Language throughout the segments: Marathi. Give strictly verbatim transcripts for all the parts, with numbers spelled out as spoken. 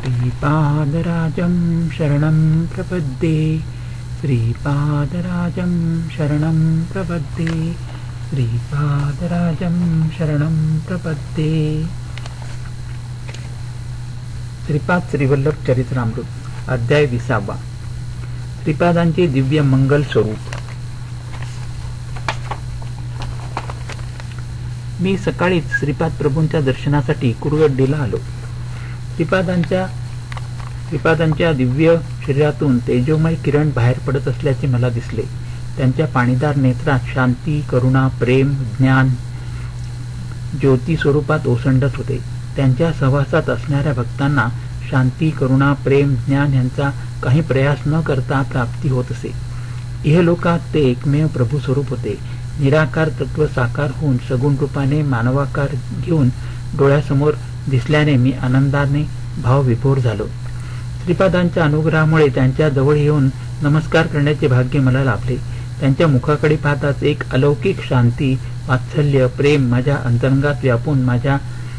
श्रीपादराजं शरणं प्रपद्ये श्रीपादराजं शरणं प्रपद्ये श्रीपादराजं शरणं प्रपद्ये. श्रीपाद श्रीवल्लभ चरित्रामृत अध्याय विसावा. श्रीपादांचे दिव्य मंगल स्वरूप. मी सकाळीच श्रीपाद प्रभूंच्या दर्शनासाठी कुरगड्डीला आलो. श्रीपादांच्या श्रीपादांच्या दिव्य शरीरातून तेजोमय किरण बाहेर पडत असल्याचे मला दिसले. त्यांच्या पाणीदार नेत्रात शांती, करुणा, प्रेम, ज्ञान ज्योती स्वरूपात ओसंडत होते. त्यांच्या सहवासात असणाऱ्या भक्तांना शांती, करुणा, प्रेम, ज्ञान यांचा काही प्रयास न करता प्राप्ती होत असे. इहलोकात ते एकमेव प्रभू स्वरूप होते. निराकार तत्व साकार होऊन सगुण रूपाने मानवाकार घेऊन डोळ्यासमोर दिसल्याने मी आनंदाने भावविभोर झालो. श्रीपादांच्या अनुग्रहामुळे त्यांच्या जवळ येऊन नमस्कार करण्याचे भाग्य मला लाभले. त्यांच्या मुखाकडे पाहताच एक अलौकिक शांती, वात्सल्य, प्रेम माझ्या अंतरंगात व्यापून माझ्या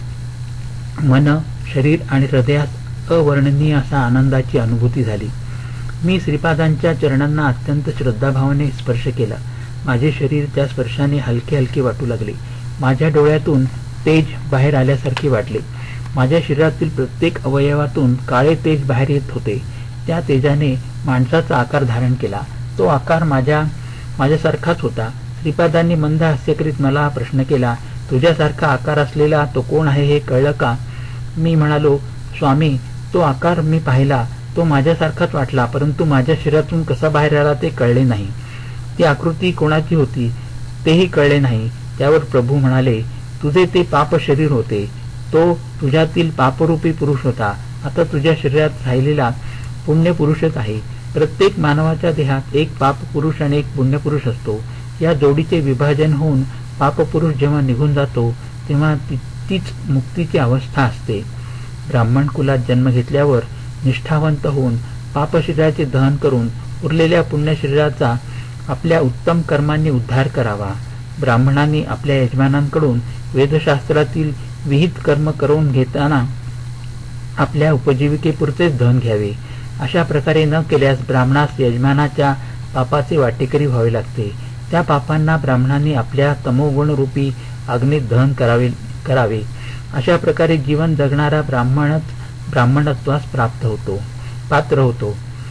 मन, शरीर आणि हृदयात अवर्णनीय असा आनंदाची अनुभूती झाली. मी श्रीपादांच्या चरणांना अत्यंत श्रद्धाभावाने स्पर्श केला. माझे शरीर त्या स्पर्शाने हलके हलके वाटू लागले. माझ्या डोळ्यातून तेज बाहेर आल्यासारखे वाटले. माझ्या शरीरातील प्रत्येक अवयवातून काळे तेज बाहेर येत होते. त्या तेजाने माणसाचा आकार धारण केला. तो आकार माझ्या माझ्यासारखाच होता. श्रीपादांनी मंद हास्य करीत मला प्रश्न केला, तुझ्यासारखा आकार असलेला तो कोण आहे हे कळलं का? मी म्हणालो, स्वामी, तो आकार मी पाहिला, तो माझ्यासारखाच वाटला, परंतु माझ्या शरीरातून कसा बाहेर आला ते कळले नाही. ती आकृती कोणाची होती तेही कळले नाही. त्यावर प्रभू म्हणाले, तुझे ते पाप शरीर होते. तो तुझ्यातील पापरूपी पुरुष होता. आता तुझ्या शरीरात राहिलेला पुण्य पुरुषच आहे. प्रत्येक मानवाच्या देहात एक पाप पुरुष आणि एक पुण्य पुरुष असतो. या जोडीचे विभाजन होऊन पाप पुरुष जेव्हा निघून जातो तेव्हा ती, तीच मुक्तीची अवस्था असते. ब्राह्मण कुलात जन्म घेतल्यावर निष्ठावंत होऊन पाप शरीराचे दहन करून उरलेल्या पुण्य शरीराचा आपल्या उत्तम कर्मांनी उद्धार करावा. ब्राह्मणांनी आपल्या यजमानांकडून वेदशास्त्रातील विहित कर्म करून घेताना आपल्या उपजीविकेपुरतेच दहन घ्यावे. अशा प्रकारे न केल्यास ब्राह्मणास यजमानाच्या पापाचे वाटेकरी व्हावे लागते. त्या पापांना ब्राह्मणांनी आपल्या तमोगुण रूपी अग्नीत दहन करावे करावे अशा प्रकारे जीवन जगणारा ब्राह्मणच ब्राह्मणत्वास प्राप्त होतो पात्र होतो.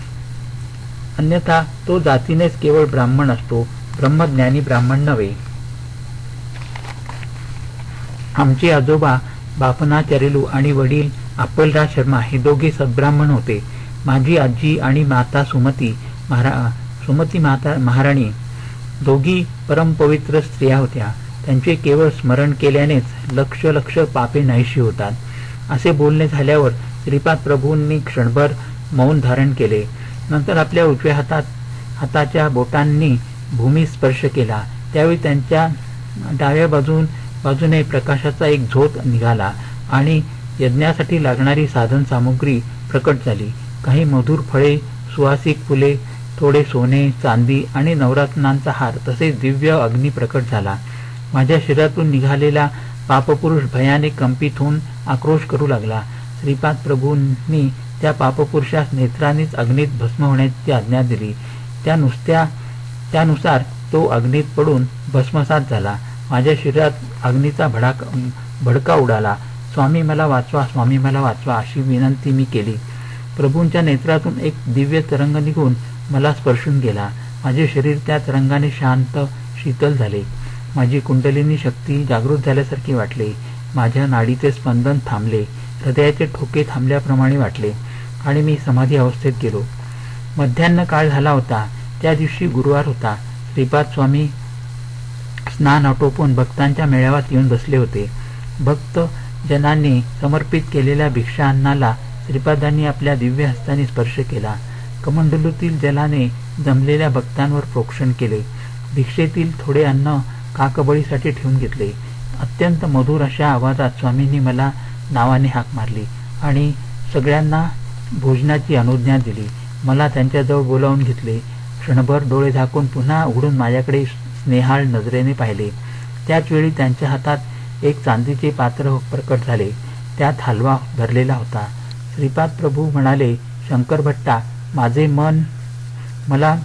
अन्यथा तो जातीनेच केवळ ब्राह्मण असतो, ब्रह्मज्ञानी ब्राह्मण नव्हे. आमचे आजोबा बापनाचार्यलू आणि वडील अप्पलराज शर्मा हे दोघे सद्ब्राह्मण होते. माझी आजी आणि माता सुमती महारा सुमती माता महाराणी दोघी परमपवित्र स्त्रिया होत्या. त्यांचे केवळ स्मरण केल्यानेच लक्ष लक्ष पापे नाहीशी होतात. असे बोलणे झाल्यावर श्रीपाद प्रभूंनी क्षणभर मौन धारण केले. नंतर आपल्या उजव्या हातात हाताच्या बोटांनी भूमी स्पर्श केला. त्यावेळी त्यांच्या डाव्या बाजून बाजूने प्रकाशाचा एक झोत निघाला आणि यज्ञासाठी लागणारी साधन सामुग्री प्रकट झाली. काही मधुर फळे, सुवासिक फुले, थोडे सोने, चांदी आणि नवरत्नांचा हार तसेच दिव्य अग्नी प्रकट झाला. माझ्या शरीरातून निघालेला पापपुरुष भयाने कंपित होऊन आक्रोश करू लागला. श्रीपाद प्रभूंनी त्या पापपुरुषास नेत्रानेच अग्नीत भस्म होण्याची आज्ञा दिली. त्या नुसत्या त्यानुसार तो अग्नीत पडून भस्मसात झाला. माझ्या शरीरात अग्नीचा भडाक भडका उडाला. स्वामी मला वाचवा, स्वामी मला वाचवा अशी विनंती मी केली. प्रभूंच्या नेत्रातून एक दिव्य तरंग निघून मला स्पर्शून गेला. माझे शरीर त्या तरंगाने शांत शीतल झाले. माझी कुंडलिनी शक्ती जागृत झाल्यासारखे वाटले. माझ्या नाडीचे स्पंदन थांबले. हृदयाचे ठोके थांबल्याप्रमाणे वाटले आणि मी समाधी अवस्थेत गेलो. मध्यान्ह काळ झाला होता. त्या दिवशी गुरुवार होता. श्रीपाद स्वामी स्नान आटोपून भक्तांच्या मेळाव्यात येऊन बसले होते. भक्त जनांनी समर्पित केलेल्या भिक्षा अन्नाला श्रीपादांनी आपल्या दिव्य हस्ताने स्पर्श केला. कमंडलूतील जलाने जमलेल्या भक्तांवर प्रोक्षण केले. भिक्षेतील थोडे अन्न काकबळीसाठी ठेवून घेतले. अत्यंत मधुर अशा आवाजात स्वामींनी मला नावाने हाक मारली आणि सगळ्यांना भोजनाची अनुज्ञा दिली. मला त्यांच्याजवळ बोलावून घेतले. क्षणभर डोळे झाकून पुन्हा उघडून माझ्याकडे स्नेहाळ नजरेने पाहिले. त्याच वेळी त्यांच्या हातात एक चांदीचे पात्र प्रकट झाले. त्यात हलवा भरलेला होता. श्रीपाद प्रभू म्हणाले, शंकर भट्टा, माझे मन मला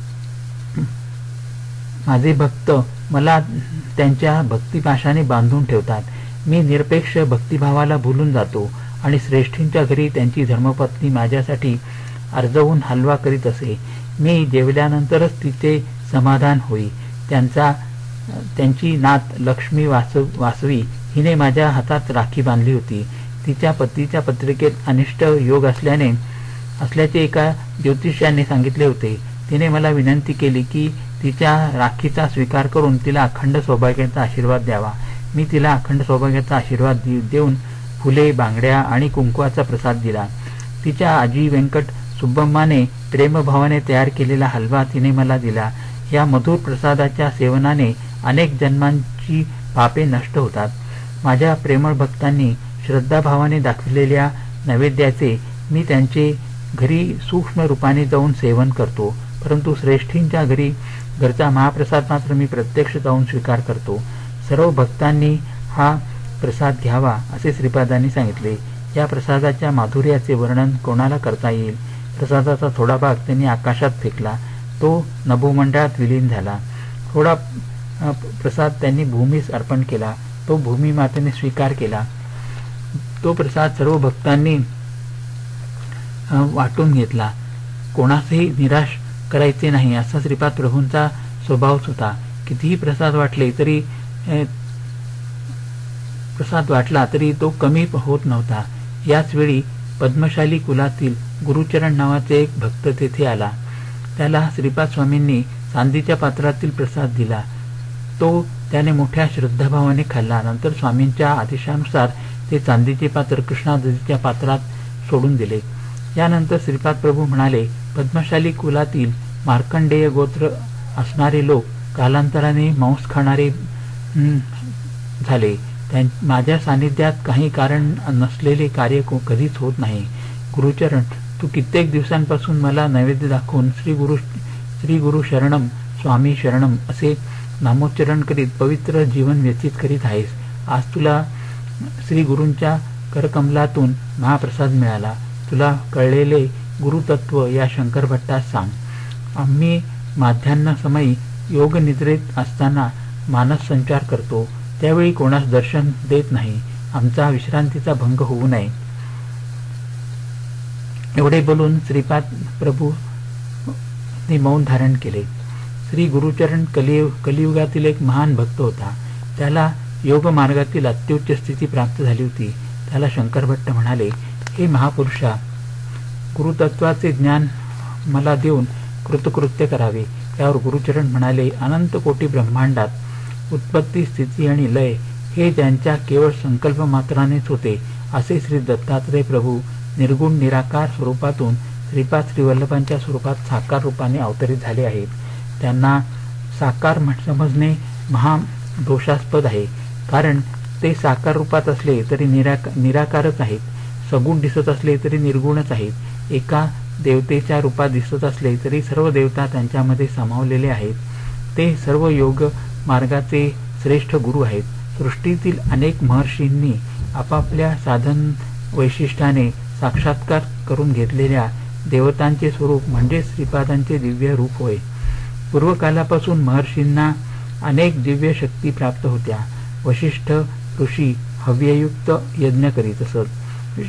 माझे भक्त मला त्यांच्या भक्तिपाशाने बांधून ठेवतात. मी निरपेक्ष भक्तिभावाला भुलून जातो आणि श्रेष्ठींच्या घरी त्यांची धर्मपत्नी माझ्यासाठी अर्जवून हलवा करीत असे. मी जेवल्यानंतरच तिचे समाधान होई. त्यांचा त्यांची नात लक्ष्मी वासव वासवी हिने माझ्या हातात राखी बांधली होती. तिच्या पतीच्या पत्रिकेत अनिष्ट योग असल्याने असल्याचे एका ज्योतिष्याने सांगितले होते. तिने मला विनंती केली की तिच्या राखीचा स्वीकार करून तिला अखंड सौभाग्याचा आशीर्वाद द्यावा. मी तिला अखंड सौभाग्याचा आशीर्वाद देऊन फुले, बांगड्या आणि कुंकवाचा प्रसाद दिला. तिच्या आजी व्यंकट सुब्बम्माने प्रेमभावाने तयार केलेला हलवा तिने मला दिला. या मधुर प्रसादाच्या सेवनाने अनेक जन्मांची पापे नष्ट होतात. माझ्या प्रेमळ भक्तांनी श्रद्धाभावाने दाखविलेल्या नैवेद्याचे मी त्यांचे घरी सूक्ष्म रूपाने जाऊन सेवन करतो, परंतु श्रेष्ठींच्या घरी घरचा महाप्रसाद मात्र मी प्रत्यक्ष जाऊन स्वीकार करतो. सर्व भक्तांनी हा प्रसाद घ्यावा असे श्रीपादांनी सांगितले. या प्रसादाच्या माधुर्याचे वर्णन कोणाला करता येईल. प्रसादाचा थोडा भाग त्यांनी आकाशात फेकला, तो नभोमंडळात विलीन झाला. थोडा प्रसाद त्यांनी भूमीस अर्पण केला, तो भूमी मातेने स्वीकार केला. तो प्रसाद सर्व भक्तांनी वाटून घेतला. कोणासही निराश करायचे नाही असा श्रीपाद प्रभूंचा स्वभावच होता. कितीही प्रसाद वाटले तरी प्रसाद वाटला तरी तो कमी होत नव्हता. याच वेळी पद्मशाली कुलातील गुरुचरण नावाचे एक भक्त तेथे आला. त्याला श्रीपाद स्वामींनी चांदीच्या पात्रातील प्रसाद दिला. तो त्याने मोठ्या श्रद्धाभावाने खाल्ला. नंतर स्वामींच्या आदेशानुसार ते चांदीचे पात्र कृष्णा नदीच्या पात्रात सोडून दिले. यानंतर श्रीपाद प्रभू म्हणाले, पद्मशाली कुलातील मार्कंडेय गोत्र असणारे लोक कालांतराने मांस खाणारे झाले. माझ्या सानिध्यात काही कारण नसलेले कार्य कधीच होत नाही. गुरुचरण, तू कित्येक दिवसांपासून मला नैवेद्य दाखवून श्री गुरु श्री गुरु शरणम, स्वामी शरणम असे नामोच्चारण करीत पवित्र जीवन व्यतीत करीत आहेस. आज तुला श्री गुरूंच्या करकमलातून महाप्रसाद मिळाला. तुला कळलेले गुरुतत्व या शंकर भट्टास सांग. आम्ही माध्यान्ह समयी योग निद्रेत असताना मानस संचार करतो, त्यावेळी कोणास दर्शन देत नाही. आमचा विश्रांतीचा भंग होऊ नये. एवढे बोलून श्रीपाद प्रभू मौन धारण केले. श्री गुरुचरण कलियुग कलियुगातील एक महान भक्त होता. त्याला योग मार्गातील अत्युच्च स्थिती प्राप्त झाली होती. त्याला शंकर भट्ट म्हणाले, हे महापुरुषा, गुरुतत्वाचे ज्ञान मला देऊन कृतकृत्य करावे. त्यावर गुरुचरण म्हणाले, अनंत कोटी ब्रह्मांडात उत्पत्ती, स्थिती आणि लय हे ज्यांच्या केवळ संकल्प मात्रानेच होते, असे श्री दत्तात्रय प्रभू निर्गुण निराकार स्वरूपातून श्रीपाद श्रीवल्लभांच्या स्वरूपात साकार रूपाने अवतरित झाले आहेत. त्यांना साकार समजणे महा दोषास्पद आहे, कारण ते साकार रूपात असले तरी निराक निराकारच आहेत. सगुण दिसत असले तरी निर्गुणच आहेत. एका देवतेच्या रूपात दिसत असले तरी सर्व देवता त्यांच्यामध्ये सामावलेले आहेत. ते सर्व योग मार्गाचे श्रेष्ठ गुरु आहेत. सृष्टीतील अनेक महर्षींनी आपापल्या साधन वैशिष्ट्याने साक्षात्कार करून घेतलेल्या देवतांचे स्वरूप म्हणजे श्रीपादांचे दिव्य रूप होय. पूर्वकालापासून महर्षींना अनेक दिव्य शक्ती प्राप्त होत्या. वशिष्ठ ऋषी हव्ययुक्त यज्ञ करीत असत.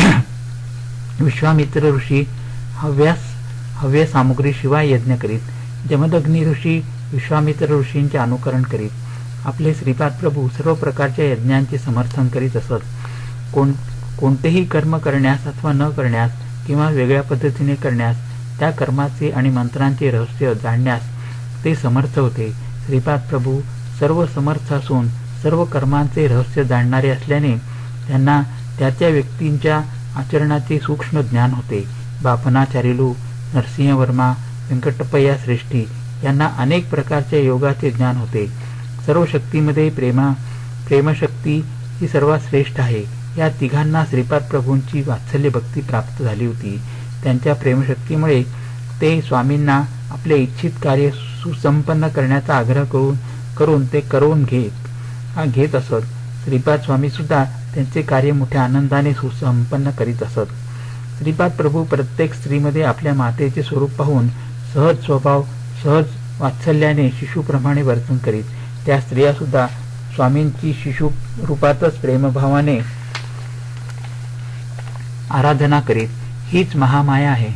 विश्वामित्र ऋषी हव्यास हव्य सामुग्री शिवाय यज्ञ करीत. जमदग्नी ऋषी विश्वामित्र ऋषींचे अनुकरण करीत. आपले श्रीपाद प्रभू सर्व प्रकारच्या यज्ञांचे समर्थन करीत असत. कोण कोणतेही कर्म करण्यास अथवा न करण्यास किंवा वेगळ्या पद्धतीने करण्यास त्या कर्माचे आणि मंत्रांचे रहस्य जाणण्यास ते समर्थ होते. श्रीपाद प्रभू सर्व समर्थ असून सर्व कर्मांचे रहस्य जाणणारे असल्याने त्यांना त्या त्या व्यक्तींच्या आचरणाचे सूक्ष्म ज्ञान होते. बापनाचार्युलू, नरसिंहवर्मा, व्यंकटप्पय्या श्रेष्ठी यांना अनेक प्रकारच्या योगाचे ज्ञान होते. सर्व शक्तीमध्ये प्रेमा प्रेमशक्ती ही सर्वात श्रेष्ठ आहे. या तिघांना श्रीपाद प्रभूंची वात्सल्य भक्ती प्राप्त झाली होती. त्यांच्या प्रेमशक्तीमुळे ते स्वामींना आपले इच्छित कार्य सुसंपन्न करण्याचा आग्रह करून करून ते करून घेत घेत असत. श्रीपाद स्वामी सुद्धा त्यांचे कार्य मोठ्या आनंदाने सुसंपन्न करीत असत. श्रीपाद प्रभू प्रत्येक स्त्रीमध्ये आपल्या मातेचे स्वरूप पाहून सहज स्वभाव सहज वात्सल्याने शिशुप्रमाणे वर्तन करीत. त्या स्त्रिया सुद्धा स्वामींची शिशु रूपातच प्रेमभावाने आराधना करीत. हीच महामाया आहे.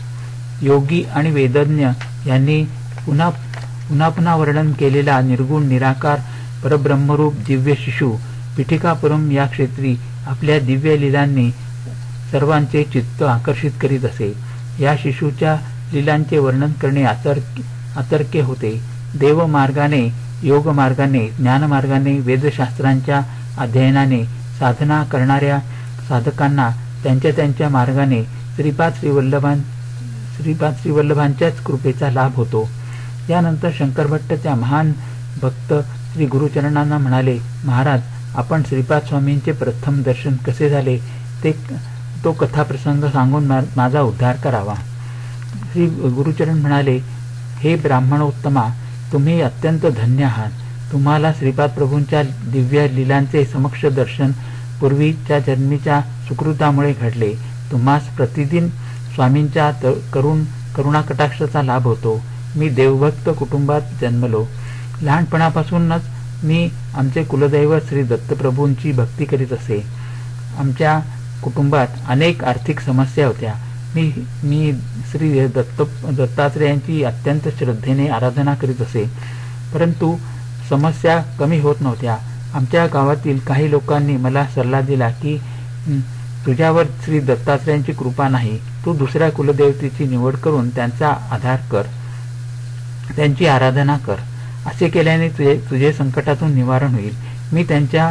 योगी आणि वेदज्ञ यांनी पुन्हा पुन्हा पुन्हा वर्णन केलेला निर्गुण निराकार परब्रह्मरूप दिव्य शिशु पिठिकापुरम या क्षेत्री आपल्या दिव्य लीलांनी सर्वांचे चित्त आकर्षित करीत असे. या शिशूच्या लीलांचे वर्णन करणे अतर्क अतर्क्य होते. देव मार्गाने, योग मार्गाने, ज्ञान मार्गाने, वेदशास्त्रांच्या अध्ययनाने साधना करणाऱ्या साधकांना त्यांच्या त्यांच्या मार्गाने श्रीपाद श्रीवल्लभां श्रीपाद श्रीवल्लभांच्याच कृपेचा लाभ होतो. यानंतर शंकर भट्ट त्या महान भक्त श्री गुरुचरणांना म्हणाले, महाराज, आपण श्रीपाद स्वामींचे प्रथम दर्शन कसे झाले ते तो कथाप्रसंग सांगून माझा उद्धार करावा. श्री गुरुचरण म्हणाले, हे ब्राह्मणोत्तमा, तुम्ही अत्यंत धन्य आहात. तुम्हाला श्रीपाद प्रभूंच्या दिव्य लीलांचे समक्ष दर्शन पूर्वीच्या जन्मीच्या सुकृतामुळे घडले. तुम्हास प्रतिदिन स्वामींच्या करुण करुणाकटाक्षाचा लाभ होतो. मी देवभक्त कुटुंबात जन्मलो. लहानपणापासूनच मी आमचे कुलदैवत श्री दत्तप्रभूंची भक्ती करीत असे. आमच्या कुटुंबात अनेक आर्थिक समस्या होत्या. मी मी श्री दत्त दत्तात्रेयांची अत्यंत श्रद्धेने आराधना करीत असे, परंतु समस्या कमी होत नव्हत्या. आमच्या गावातील काही लोकांनी मला सल्ला दिला की तुझ्यावर श्री दत्तात्रेयांची कृपा नाही, तू दुसऱ्या कुलदेवतेची निवड करून त्यांचा आधार कर, त्यांची आराधना कर. असे केल्याने तुझे तुझे संकटातून निवारण होईल. मी त्यांच्या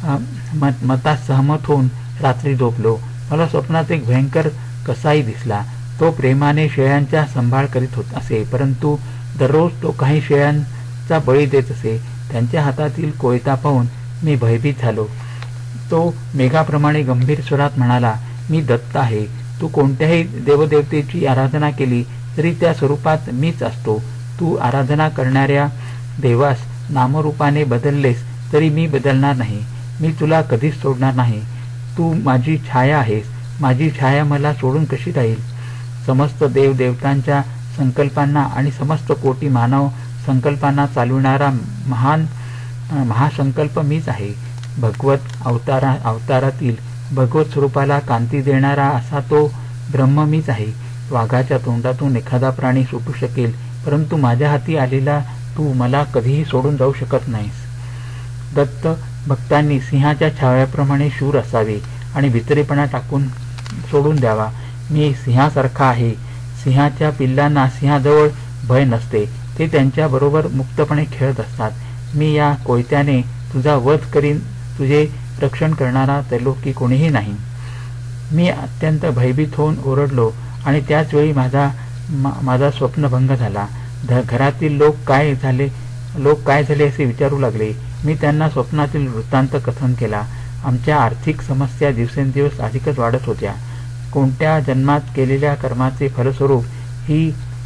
मतात सहमत होऊन रात्री झोपलो. मला स्वप्नात एक भयंकर कसाई दिसला. तो प्रेमाने शेळ्यांचा सांभाळ करीत होत असे, परंतु दररोज तो काही शेळ्यांचा बळी देत असे. त्यांच्या हातातील कोयता पाहून मी भयभीत झालो. तो मेघाप्रमाणे गंभीर स्वरात म्हणाला, मी दत्त आहे. तू कोणत्याही देवदेवतेची आराधना केली तरी त्या स्वरूपात मीच असतो. तू आराधना करणाऱ्या देवास नामरूपाने बदललेस तरी मी बदलणार नाही. मी तुला कधीच सोडणार नाही. तू माझी छाया आहेस. माझी छाया मला सोडून कशी राहील? समस्त देव देवतांच्या संकल्पांना आणि समस्त कोटी मानव संकल्पांना चालविणारा महान महासंकल्प मीच आहे. भगवत अवतारा अवतारातील भगवत स्वरूपाला कांती देणारा असा तो ब्रह्म मीच आहे. वाघाच्या तोंडातून एखादा प्राणी सुटू शकेल, परंतु माझ्या हाती आलेला तू मला कधीही सोडून जाऊ शकत नाहीस. दत्त भक्तांनी सिंहाच्या छाव्याप्रमाणे शूर असावे आणि भित्रेपणा टाकून सोडून द्यावा. मी सिंहासारखा आहे. सिंहाच्या पिल्लांना सिंहाजवळ भय नसते. ते त्यांच्या बरोबर मुक्तपणे खेळत असतात. मी या कोयत्याने तुझा वध करीन. तुझे रक्षण करणारा त्रैलोकी कोणीही नाही. मी अत्यंत भयभीत होऊन ओरडलो आणि त्याच वेळी माझा मा, माझा स्वप्नभंग झाला. घरातील लोक काय झाले लोक काय झाले असे विचारू लागले. मी त्यांना स्वप्नातील वृत्तांत कथन केला. आमच्या आर्थिक समस्या दिवसेंदिवस अधिकच वाढत होत्या. कोणत्या जन्मात केलेल्या कर्माचे फलस्वरूप ही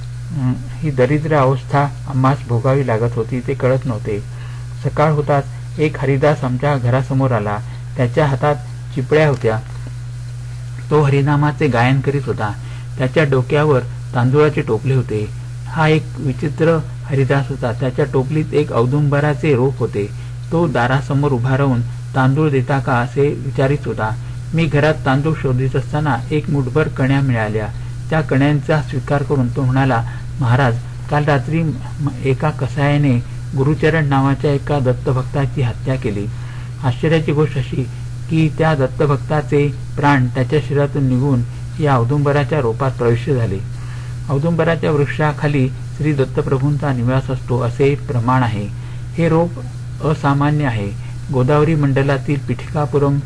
ही दरिद्र अवस्था आम्हास भोगावी लागत होती ते कळत नव्हते. सकाळ होताच एक हरिदास आमच्या घरासमोर आला. त्याच्या हातात चिपळ्या होत्या. तो हरिनामाचे गायन करीत होता. त्याच्या डोक्यावर तांदूळाचे टोपले होते. हा एक विचित्र हरिदास होता. त्याच्या टोपलीत एक औदुंबराचे रोप होते. तो दारासमोर उभा राहून तांदूळ देता का असे विचारित होता. मी घरात तांदूळ शोधित असताना एक मुठभर कण्या मिळाल्या. त्या कण्यांचा स्वीकार करून तो म्हणाला, महाराज, काल रात्री एका कसायाने गुरुचरण नावाच्या एका दत्तभक्ताची हत्या केली. आश्चर्याची गोष्ट अशी की त्या दत्तभक्ताचे प्राण त्याच्या शरीरातून निघून या औदुंबराच्या रोपात प्रविष्ट झाले. औदुंबराच्या वृक्षाखाली श्री दत्तप्रभूंचा निवास असतो असे प्रमाण आहे. हे रोप असामान्य आहे. गोदावरी मंडलातील पिठिकापुरम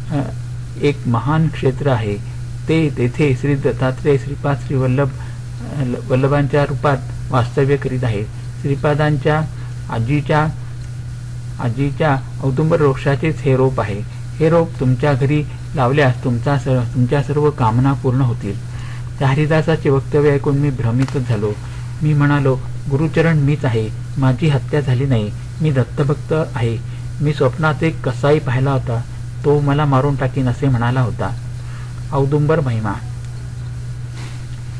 एक महान क्षेत्र आहे. ते तेथे श्री दत्तात्रेय श्रीपाद श्री वल्लभ वल्लभांच्या रूपात वास्तव्य करीत आहेत. श्रीपादांच्या आजीच्या आजीच्या औदुंबर वृक्षाचेच हे रोप आहे. हे रोप तुमच्या घरी लावल्यास तुमचा तुमच्या सर्व कामना पूर्ण होतील. त्या हरिदासाचे वक्तव्य ऐकून मी भ्रमितच झालो. मी म्हणालो, गुरुचरण मीच आहे. माझी हत्या झाली नाही. मी दत्तभक्त आहे. मी स्वप्नात एक कसाई पाहिला होता. तो मला मारून टाकीन असे म्हणाला होता. औदुंबर महिमा.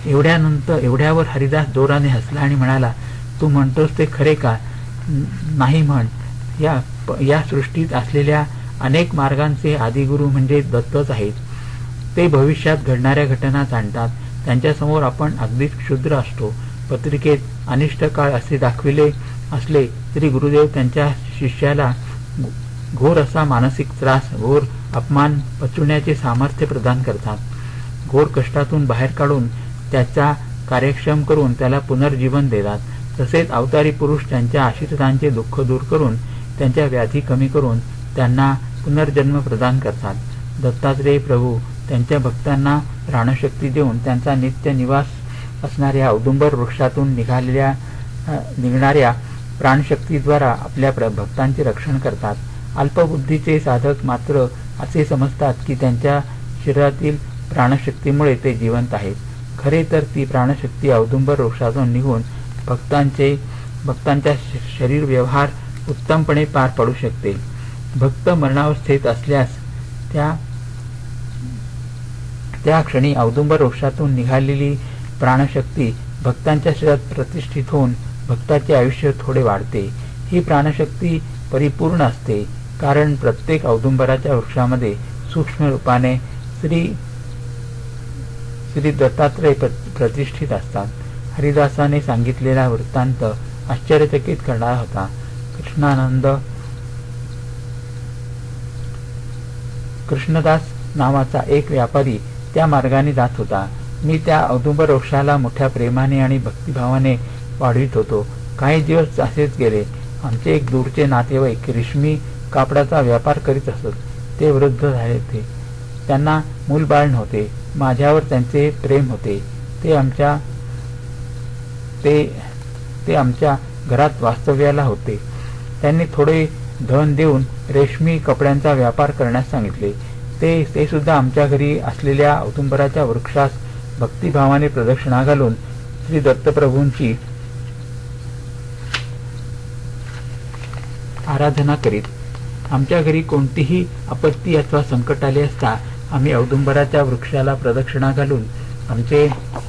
एवढ्यानंतर एवढ्यावर हरिदास जोराने हसला आणि म्हणाला, तू म्हणतोस ते खरे का? नाही म्हण. या या सृष्टीत असलेल्या अनेक मार्गांचे आदिगुरु म्हणजे दत्तच आहेत. ते भविष्यात घडणाऱ्या घटना जाणतात. त्यांच्यासमोर आपण अगदीच क्षुद्र असतो. पत्रिकेत अनिष्ट काळ असे दाखविले असले तरी गुरुदेव त्यांच्या शिष्याला घोर असा मानसिक त्रास, घोर अपमान पचवण्याचे सामर्थ्य प्रदान करतात. घोर कष्टातून बाहेर काढून त्याचा कार्यक्षम करून त्याला पुनर्जीवन देतात. तसेच अवतारी पुरुष त्यांच्या आश्रितांचे दुःख दूर करून त्यांच्या व्याधी कमी करून त्यांना पुनर्जन्म प्रदान करतात. दत्तात्रेय प्रभू त्यांच्या भक्तांना प्राणशक्ती देऊन त्यांचा नित्य निवास असणाऱ्या औदुंबर वृक्षातून निघालेल्या निघणाऱ्या प्राणशक्तीद्वारा आपल्या भक्तांचे रक्षण करतात. अल्पबुद्धीचे साधक मात्र असे समजतात की त्यांच्या शरीरातील प्राणशक्तीमुळे ते जिवंत आहेत. खरे तर ती प्राणशक्ती औदुंबर वृक्षातून निघून भक्तांचे भक्तांच्या शरीर व्यवहार उत्तमपणे पार पाडू शकते. भक्त मरणावस्थेत असल्यास त्या त्या क्षणी औदुंबर वृक्षातून निघालेली प्राणशक्ती भक्तांच्या शरीरात प्रतिष्ठित होऊन भक्ताचे आयुष्य थोडे वाढते. ही प्राणशक्ती परिपूर्ण असते, कारण प्रत्येक औदुंबराच्या वृक्षामध्ये सूक्ष्म रूपाने श्री श्री दत्तात्रय प्रतिष्ठित असतात. हरिदासाने सांगितलेला वृत्तांत आश्चर्यचकित करणारा होता. कृष्णानंद कृष्णदास नावाचा एक व्यापारी त्या मार्गाने जात होता. मी त्या औदुंबर वृक्षाला मोठ्या प्रेमाने आणि भक्तिभावाने वाढवित होतो. काही दिवस असेच गेले. आमचे एक दूरचे नातेवाईक रेशमी कापडाचा व्यापार करीत असत. ते वृद्ध झाले होते. त्यांना मूलबाळ नव्हते. माझ्यावर त्यांचे प्रेम होते. ते आमच्या ते ते आमच्या घरात वास्तव्याला होते. त्यांनी थोडे धन देऊन रेशमी कपड्यांचा व्यापार करण्यास सांगितले. ते ते सुद्धा आमच्या घरी असलेल्या औदुंबराच्या वृक्षास भक्तिभावाने प्रदक्षिणा घालून श्री दत्तप्रभूंची आराधना करीत. आमच्या घरी कोणतीही आपत्ती अथवा संकट आले असता आम्ही औदुंबराच्या वृक्षाला प्रदक्षिणा घालून आमचे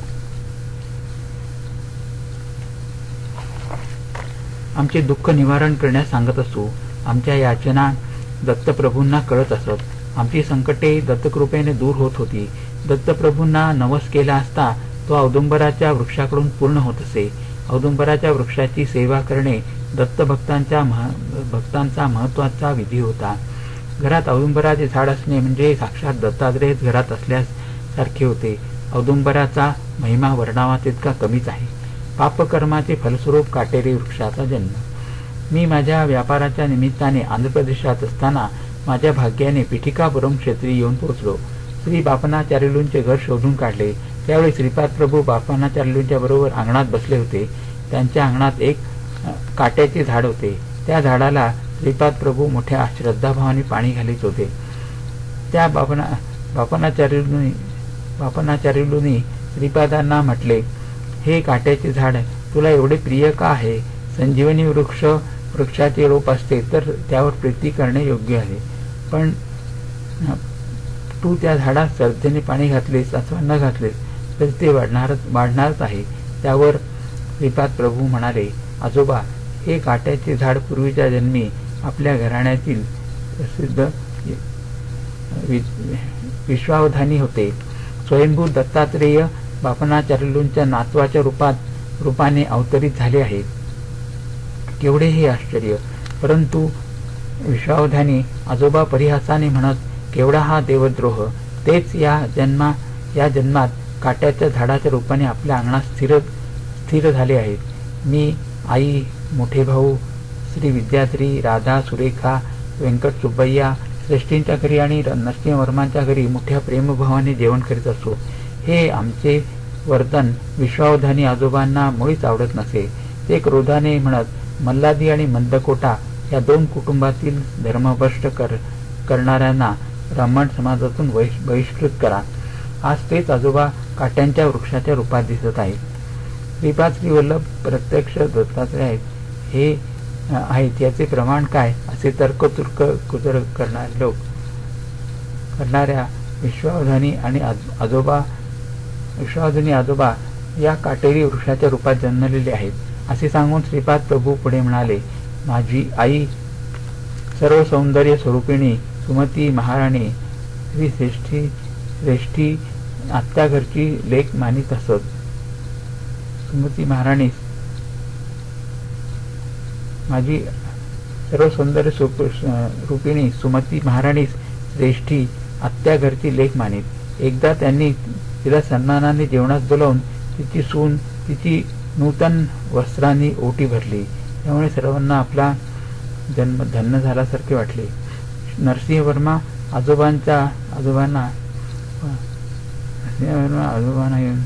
आमचे दुःख निवारण करण्यास सांगत असू. आमच्या याचना दत्तप्रभूंना कळत असत. आमची संकटे दत्तकृपेने दूर होत होती. दत्तप्रभूंना नवस केला असता तो औदुंबराच्या वृक्षाकडून पूर्ण होत असे. औदुंबराच्या वृक्षाची सेवा करणे दत्तभक्तांच्या मह भक्तांचा महत्वाचा विधी होता. घरात औदुंबराचे झाड असणे म्हणजे साक्षात दत्तात्रेयच घरात असल्यास सारखे होते. औदुंबराचा महिमा वर्णावा तितका कमीच आहे. पापकर्माचे फलस्वरूप काटेरी वृक्षाचा जन्म. मी माझ्या व्यापाराच्या निमित्ताने आंध्र प्रदेशात असताना माझ्या भाग्याने पिठिकापुरम क्षेत्री येऊन पोहोचलो. श्री बापनाचार्युलूंचे घर शोधून काढले. त्यावेळी श्रीपाद प्रभू बापनाचार्युलूंच्या बरोबर अंगणात बसले होते. त्यांच्या अंगणात एक काट्याचे झाड होते. त्या झाडाला श्रीपाद प्रभू मोठ्या श्रद्धाभावाने पाणी घालीत होते. त्या बापना बापनाचार्युलूंनी बापनाचार्युलूंनी श्रीपादांना म्हटले, हे काट्याचे झाड तुला एवढे प्रिय का आहे? संजीवनी वृक्ष वृक्षाचे रोप असते तर त्यावर प्रीती करणे योग्य आहे, पण तू त्या झाडात श्रद्धेने पाणी घातलेस अथवा न घातलेस तर ते वाढणारच वाढणारच आहे. त्यावर श्रीपाद प्रभू म्हणाले, आजोबा, हे काट्याचे झाड पूर्वीच्या जन्मी आपल्या घराण्यातील प्रसिद्ध विश्वावधानी होते. स्वयंभू दत्तात्रेय बापनाचार्युलूंच्या नातवाच्या रूपात रूपाने अवतरित झाले आहेत. केवढे हे आश्चर्य! परंतु विश्वावधानी आजोबा परिहासाने म्हणत, केवढा हा देवद्रोह! तेच या जन्मा या जन्मात काट्याच्या झाडाच्या रूपाने आपल्या अंगणात स्थिर स्थिर झाले आहेत. मी, आई, मोठे भाऊ श्री विद्याधरी, राधा, सुरेखा, व्यंकट सुब्बय्या श्रेष्ठींच्या घरी आणि नरसिंहवर्मांच्या घरी मोठ्या प्रेमभावाने जेवण करीत असो. हे आमचे वर्तन विश्वावधानी आजोबांना मुळीच आवडत नसे. ते क्रोधाने म्हणत, मल्लादी आणि मंदकोटा या दोन कुटुंबातील धर्मभ्रष्ट कर करणाऱ्यांना ब्राह्मण समाजातून बहिष्कृत करा. आज तेच आजोबा काट्यांच्या वृक्षाच्या रूपात दिसत आहेत. श्रीपाद श्रीवल्लभ प्रत्यक्ष दत्तात्रेय आहेत हे आहेत याचे प्रमाण काय? असे तर्कतुर्क कुतर करणारे लोक करणाऱ्या विश्वावधानी आणि आजोबा विश्वावधानी आजोबा या काटेरी वृक्षाच्या रूपात जन्मलेले आहेत, असे सांगून श्रीपाद प्रभू पुढे म्हणाले, माझी आई सर्व सौंदर्य स्वरूपिणी सुमती महाराणी श्री श्रेष्ठी श्रेष्ठी आत्या घरची लेक मानित असत. सुमती महाराणी माझी सर्व सौंदर्य रूपिणी सुमती महाराणी श्रेष्ठी आत्या घरची लेक मानित. एकदा त्यांनी तिला सन्मानाने जेवणास बोलावून तिची सून तिची नूतन वस्त्रांनी ओटी भरली. त्यामुळे सर्वांना आपला जन्म धन्य झाल्यासारखे वाटले. नरसिंह वर्मा आजोबांच्या आजोबांना नरसिंह वर्मा आजोबांना येऊन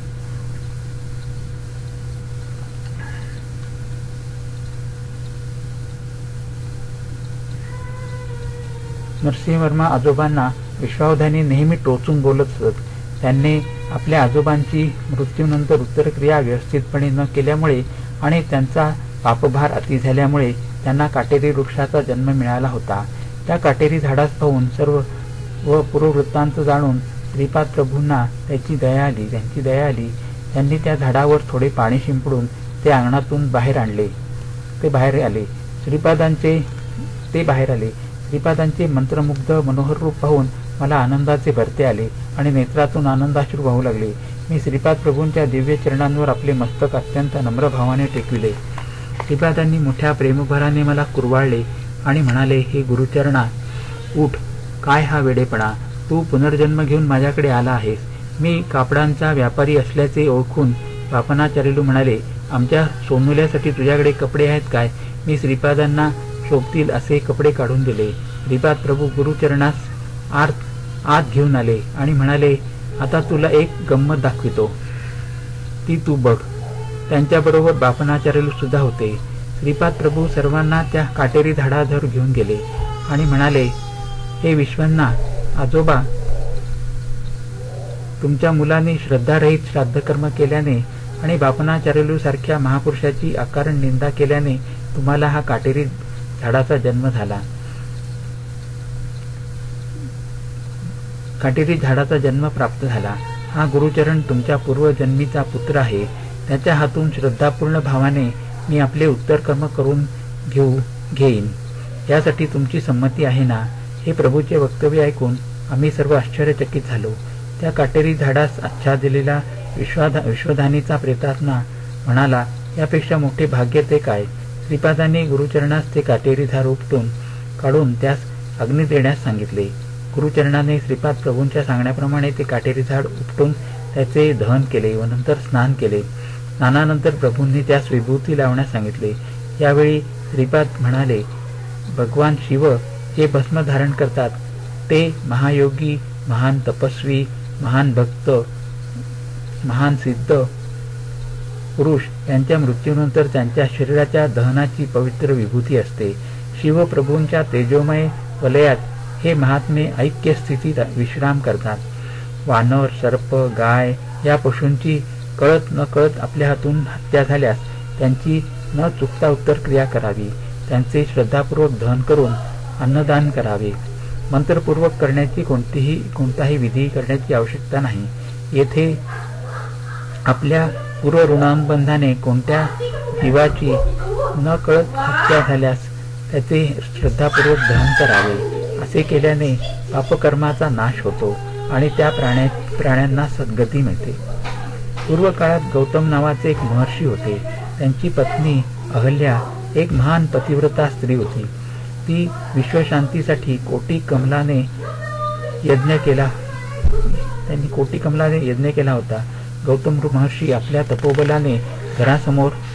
नरसिंह वर्मा आजोबांना विश्वावधानी नेहमी टोचून बोलत असत. त्यांनी आपल्या आजोबांची मृत्यूनंतर उत्तरक्रिया व्यवस्थितपणे न केल्यामुळे आणि त्यांचा पापभार अति झाल्यामुळे त्यांना काटेरी वृक्षाचा जन्म मिळाला होता. त्या काटेरी झाडास पाहून सर्व व पूर्ववृत्तांत जाणून श्रीपाद प्रभूंना त्याची दया आली त्यांची दया आली. त्यांनी त्या झाडावर थोडे पाणी शिंपडून ते अंगणातून बाहेर आणले ते बाहेर आले श्रीपादांचे ते बाहेर आले श्रीपादांचे मंत्रमुग्ध मनोहर रूप पाहून मला आनंदाचे भरते आले आणि नेत्रातून आनंदाश्रू वाहू लागले. मी श्रीपाद प्रभूंच्या दिव्य चरणांवर आपले मस्तक अत्यंत नम्र भावाने टेकविले. श्रीपादांनी मोठ्या प्रेमभराने मला कुरवाळले आणि म्हणाले, हे गुरुचरणा, उठ. काय हा वेडेपणा? तू पुनर्जन्म घेऊन माझ्याकडे आला आहेस. मी कापडांचा व्यापारी असल्याचे ओळखून बापनाचार्यलू म्हणाले, आमच्या सोनुल्यासाठी तुझ्याकडे कपडे आहेत काय? मी श्रीपादांना शोभतील असे कपडे काढून दिले. श्रीपाद प्रभू गुरुचरणास आत आत घेऊन आले आणि म्हणाले, आता तुला एक गंमत दाखवितो, ती तू बघ. त्यांच्याबरोबर बापनाचार्यलू सुद्धा होते. श्रीपाद प्रभू सर्वांना त्या काटेरी झाडाधर घेऊन गेले आणि म्हणाले, हे विश्वन्ना आजोबा, तुमच्या मुलाने श्रद्धारहित श्राद्धकर्म केल्याने आणि बापनाचार्यलू सारख्या महापुरुषाची अकारण निंदा केल्याने तुम्हाला हा काटेरी झाडाचा जन्म झाला. काटेरी झाडाचा जन्म प्राप्त झाला. हा गुरुचरण तुमच्या पूर्वजन्मीचा पुत्र आहे. त्याच्या हातून श्रद्धापूर्ण भावाने मी आपले उत्तर कर्म करून घेऊ घेईन. यासाठी तुमची संमती आहे ना? हे प्रभूचे वक्तव्य ऐकून आम्ही सर्व आश्चर्यचकित झालो. त्या काटेरी झाडास आच्छादिलेला विश्वाधा विश्वधानीचा प्रेतात्मा म्हणाला, यापेक्षा मोठे भाग्य ते काय? श्रीपादांनी गुरुचरणास ते काटेरी झाड उपटून काढून त्यास अग्नी देण्यास सांगितले. गुरुचरणाने श्रीपाद प्रभूंच्या सांगण्याप्रमाणे ते काटेरी झाड उपटून त्याचे दहन केले व नंतर स्नान केले. स्नानानंतर प्रभूंनी त्यास विभूती लावण्यास सांगितले. यावेळी श्रीपाद म्हणाले, भगवान शिव जे भस्म धारण करतात ते महायोगी, महान तपस्वी, महान भक्त, महान सिद्ध पुरुष यांच्या मृत्यूनंतर त्यांच्या शरीराच्या दहनाची पवित्र विभूती असते. शिवप्रभूंच्या तेजोमय वलयात हे महात्मे ऐक्य स्थितीत विश्राम करतात. वानर, सर्प, गाय या पशूंची कळत न कळत आपल्या हातून हत्या झाल्यास त्यांची न चुकता उत्तर क्रिया करावी. त्यांचे श्रद्धापूर्वक दहन करून अन्नदान करावे. मंत्रपूर्वक करण्याची कोणतीही कोणताही विधी करण्याची आवश्यकता नाही. येथे आपल्या पूर्व ऋणानुबंधाने कोणत्या जीवाची न कळत हत्या झाल्यास त्याचे श्रद्धापूर्वक दहन करावे. असे केल्याने पापकर्माचा नाश होतो आणि त्या प्राण्या प्राण्यांना सद्गती मिळते. पूर्व काळात गौतम नावाचे एक महर्षी होते. त्यांची पत्नी अहल्या एक महान पतिव्रता स्त्री होती. ती विश्वशांतीसाठी कोटी कमलाने यज्ञ केला त्यांनी कोटी कमलाने यज्ञ केला होता. गौतम महर्षी आपल्या तपोबलाने घरासमोर